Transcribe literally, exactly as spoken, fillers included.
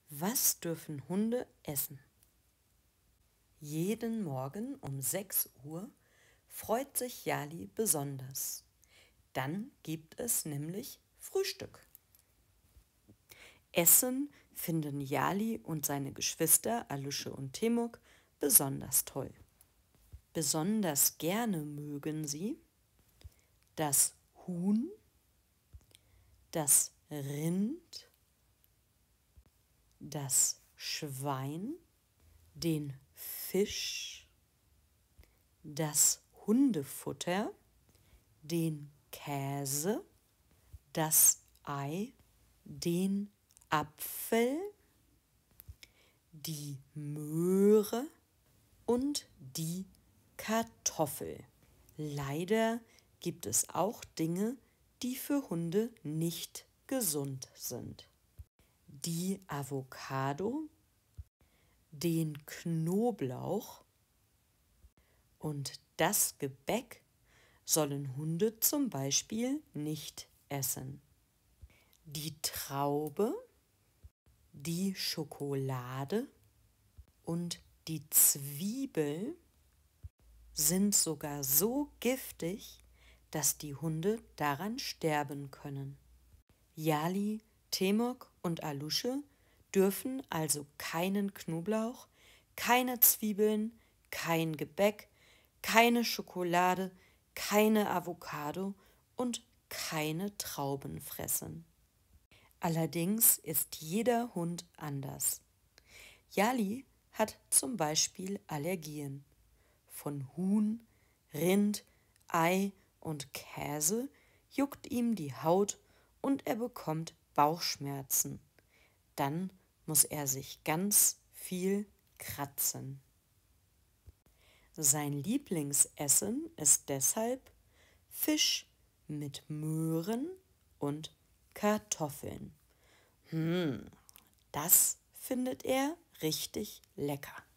Was dürfen Hunde essen? Jeden Morgen um sechs Uhr freut sich Jali besonders. Dann gibt es nämlich Frühstück. Essen finden Jali und seine Geschwister Alusche und Temok besonders toll. Besonders gerne mögen sie das Huhn, das Rind, das Schwein, den Fisch, das Hundefutter, den Käse, das Ei, den Apfel, die Möhre und die Kartoffel. Leider gibt es auch Dinge, die für Hunde nicht gesund sind. Die Avocado, den Knoblauch und das Gebäck sollen Hunde zum Beispiel nicht essen. Die Traube, die Schokolade und die Zwiebel sind sogar so giftig, dass die Hunde daran sterben können. Jali, Temok und Alusche dürfen also keinen Knoblauch, keine Zwiebeln, kein Gebäck, keine Schokolade, keine Avocado und keine Trauben fressen. Allerdings ist jeder Hund anders. Jali hat zum Beispiel Allergien. Von Huhn, Rind, Ei und Käse juckt ihm die Haut und er bekommt Bauchschmerzen. Dann muss er sich ganz viel kratzen. Sein Lieblingsessen ist deshalb Fisch mit Möhren und Kartoffeln. Hm, das findet er richtig lecker.